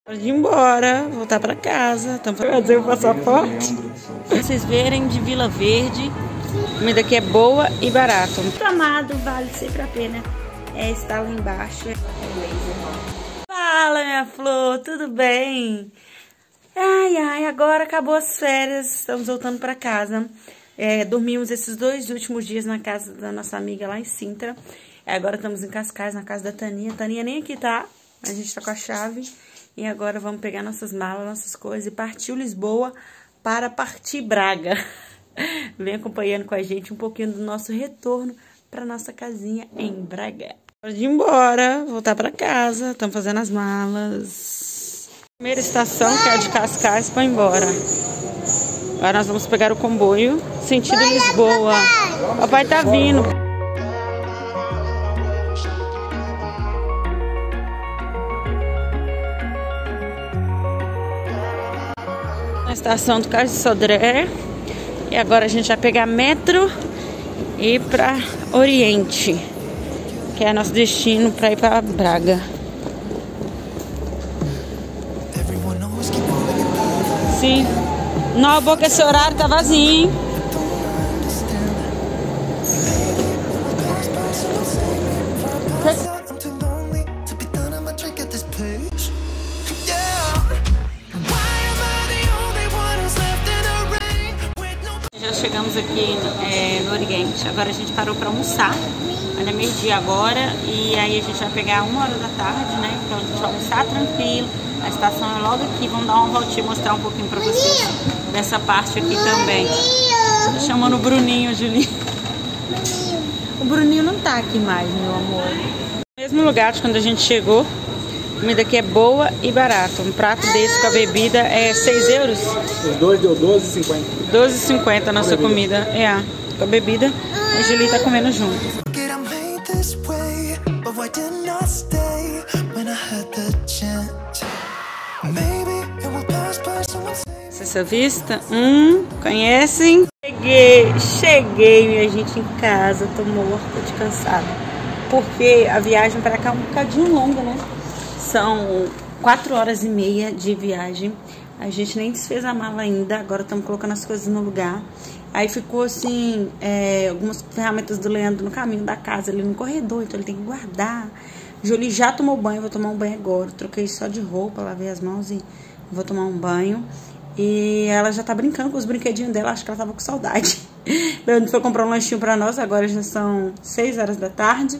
Hora de ir embora, voltar pra casa. Estamos fazendo o passaporte. Pra vocês verem, de Vila Verde. A comida aqui é boa e barata. Muito amado, vale sempre a pena estar lá embaixo. Fala, minha flor, tudo bem? Ai, agora acabou as férias, estamos voltando pra casa. Dormimos esses 2 últimos dias na casa da nossa amiga lá em Sintra. Agora estamos em Cascais, na casa da Taninha. Taninha nem aqui tá, a gente tá com a chave. E agora vamos pegar nossas malas, nossas coisas e partiu Lisboa para partir Braga. Vem acompanhando com a gente um pouquinho do nosso retorno para nossa casinha em Braga. Hora de ir embora, voltar para casa, estamos fazendo as malas. Primeira estação, que é a de Cascais, para ir embora. Agora nós vamos pegar o comboio, sentido Lisboa. Papai tá vindo. Na estação do Cais de Sodré. E agora a gente vai pegar metro e ir para Oriente, que é nosso destino para ir para Braga. Sim. Não, porque esse horário tá vazio, hein? Já chegamos aqui no Oriente. Agora a gente parou para almoçar. Ainda é meio-dia agora. E aí a gente vai pegar 1 hora da tarde, né? Então a gente vai almoçar tranquilo. A estação é logo aqui. Vamos dar uma voltinha e mostrar um pouquinho para vocês dessa parte aqui também. Tô chamando o Bruninho, Julinho. O Bruninho não tá aqui mais, meu amor. Mesmo lugar de quando a gente chegou. A comida aqui é boa e barata. Um prato desse com a bebida é 6 euros. Os dois deu 12,50. 12,50 a nossa comida. Com a bebida. A Julie tá comendo junto. Essa vista? Conhecem? Cheguei, minha gente, em casa. Tô morta de cansada. Porque a viagem pra cá é um bocadinho longa, né? São 4 horas e meia de viagem. A gente nem desfez a mala ainda. Agora estamos colocando as coisas no lugar. Aí ficou assim, algumas ferramentas do Leandro no caminho da casa, ali no corredor. Então ele tem que guardar. Jolie já tomou banho, vou tomar um banho agora. Troquei só de roupa, lavei as mãos e vou tomar um banho. E ela já tá brincando com os brinquedinhos dela. Acho que ela tava com saudade. Leandro foi comprar um lanchinho pra nós. Agora já são 6 horas da tarde.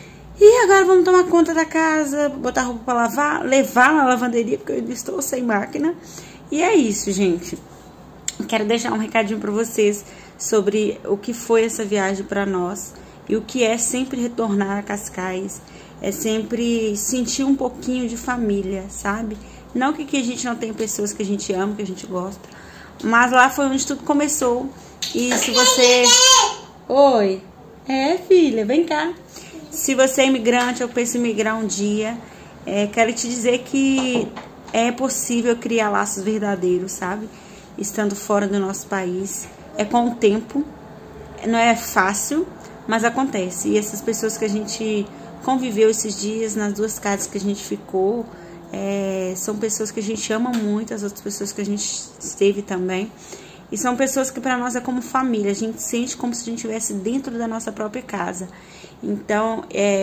E agora vamos tomar conta da casa, botar roupa pra lavar, levar na lavanderia, porque eu ainda estou sem máquina. E é isso, gente. Quero deixar um recadinho pra vocês sobre o que foi essa viagem pra nós. E o que é sempre retornar a Cascais. É sempre sentir um pouquinho de família, sabe? Não que aqui a gente não tem pessoas que a gente ama, que a gente gosta. Mas lá foi onde tudo começou. E se você... Oi. Filha, vem cá. Se você é imigrante ou pensa em migrar um dia, quero te dizer que é possível criar laços verdadeiros, sabe? Estando fora do nosso país. É com o tempo, não é fácil, mas acontece. E essas pessoas que a gente conviveu esses dias, nas 2 casas que a gente ficou, são pessoas que a gente ama muito, as outras pessoas que a gente esteve também. E são pessoas que para nós é como família, a gente sente como se a gente estivesse dentro da nossa própria casa. Então,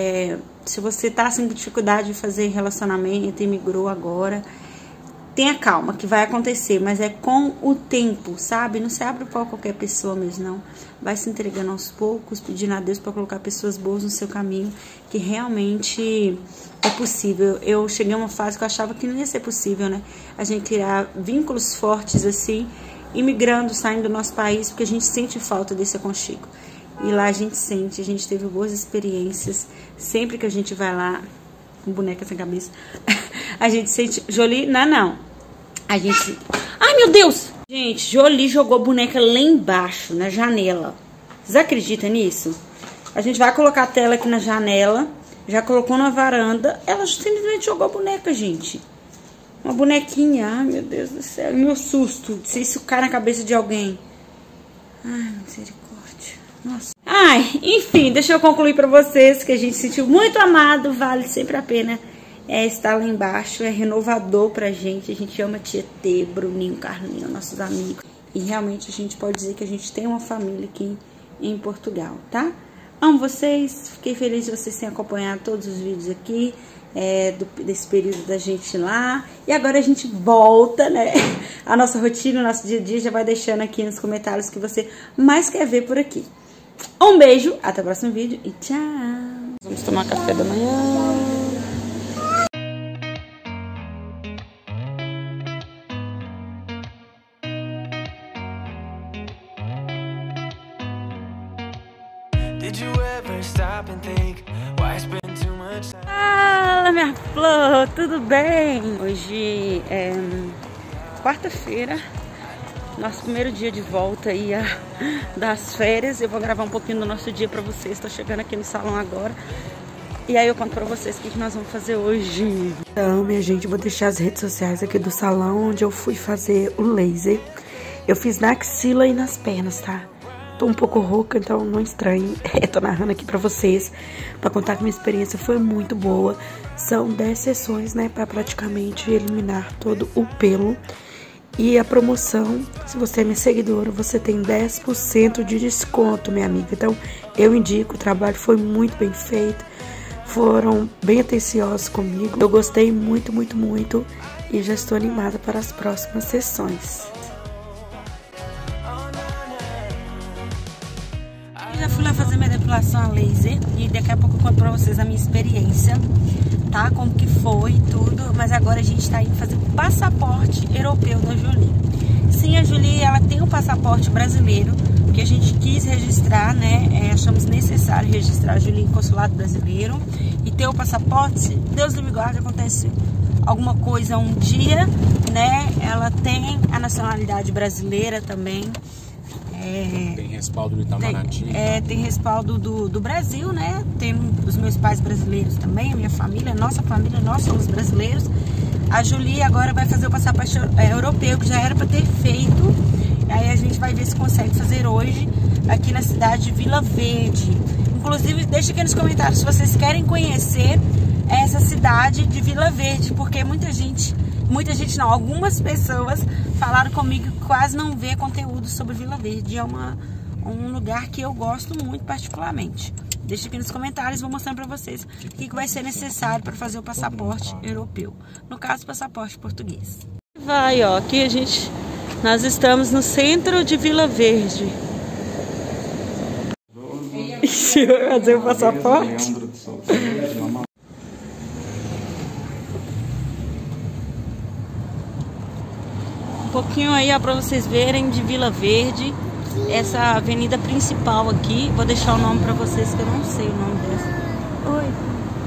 se você tá sem dificuldade de fazer relacionamento, imigrou agora, tenha calma, que vai acontecer, mas é com o tempo, sabe? Não se abre para qualquer pessoa mesmo, não. Vai se entregando aos poucos, pedindo a Deus para colocar pessoas boas no seu caminho, que realmente é possível. Eu cheguei a uma fase que eu achava que não ia ser possível, né? A gente criar vínculos fortes assim, imigrando, saindo do nosso país, porque a gente sente falta desse aconchego. E lá a gente sente, a gente teve boas experiências. Sempre que a gente vai lá, com boneca sem cabeça, a gente sente... Jolie, não. A gente... Ai, meu Deus! Gente, Jolie jogou a boneca lá embaixo, na janela. Vocês acreditam nisso? A gente vai colocar a tela aqui na janela. Já colocou na varanda. Ela simplesmente jogou a boneca, gente. Uma bonequinha. Ai, meu Deus do céu. Meu susto. Se isso cai na cabeça de alguém. Ai, misericórdia. Nossa. Ai, enfim, deixa eu concluir pra vocês que a gente se sentiu muito amado. Vale sempre a pena estar lá embaixo, é renovador pra gente. A gente ama Tietê, Bruninho, Carlinho, nossos amigos. E realmente a gente pode dizer que a gente tem uma família aqui em Portugal, tá? Amo vocês, fiquei feliz de vocês terem acompanhado todos os vídeos aqui, desse período da gente lá. E agora a gente volta, né? A nossa rotina, o nosso dia a dia, já vai deixando aqui nos comentários o que você mais quer ver por aqui. Um beijo, até o próximo vídeo e tchau! Vamos tomar café da manhã. Fala, minha flor, tudo bem? Hoje é quarta-feira, nosso primeiro dia de volta aí das férias. Eu vou gravar um pouquinho do nosso dia pra vocês. Tô chegando aqui no salão agora e aí eu conto pra vocês o que nós vamos fazer hoje. Então, minha gente, eu vou deixar as redes sociais aqui do salão onde eu fui fazer o laser. Eu fiz na axila e nas pernas, tá? Tô um pouco rouca, então não estranhe. Tô narrando aqui pra vocês, pra contar que minha experiência foi muito boa. São 10 sessões, né, pra praticamente eliminar todo o pelo. E a promoção, se você é minha seguidora, você tem 10% de desconto, minha amiga. Então, eu indico, o trabalho foi muito bem feito. Foram bem atenciosos comigo. Eu gostei muito, muito, muito. E já estou animada para as próximas sessões. Já fui lá fazer minha depilação a laser e daqui a pouco eu conto pra vocês a minha experiência, tá? Como que foi e tudo, mas agora a gente tá indo fazer o passaporte europeu da Julie. Sim, a Julie, ela tem um passaporte brasileiro, que a gente quis registrar, né? Achamos necessário registrar a Julie em consulado brasileiro e ter o passaporte. Se Deus me guarde, acontece alguma coisa um dia, né? Ela tem a nacionalidade brasileira também. Tem respaldo do Itamaraty. Tem respaldo do Brasil, né? Tem os meus pais brasileiros também, a minha família, nossa família, nós somos brasileiros. A Julie agora vai fazer o passaporte europeu, que já era para ter feito. Aí a gente vai ver se consegue fazer hoje, aqui na cidade de Vila Verde. Inclusive, deixa aqui nos comentários se vocês querem conhecer essa cidade de Vila Verde, porque muita gente não, algumas pessoas falaram comigo que quase não vê conteúdo sobre Vila Verde. É um lugar que eu gosto muito particularmente. Deixa aqui nos comentários, vou mostrar pra vocês o que vai ser necessário para fazer o passaporte europeu. No caso, o passaporte português. Vai, ó, aqui nós estamos no centro de Vila Verde. Vai fazer o passaporte? Um pouquinho aí, ó, pra vocês verem de Vila Verde, essa avenida principal aqui. Vou deixar o nome pra vocês que eu não sei o nome dessa. Oi.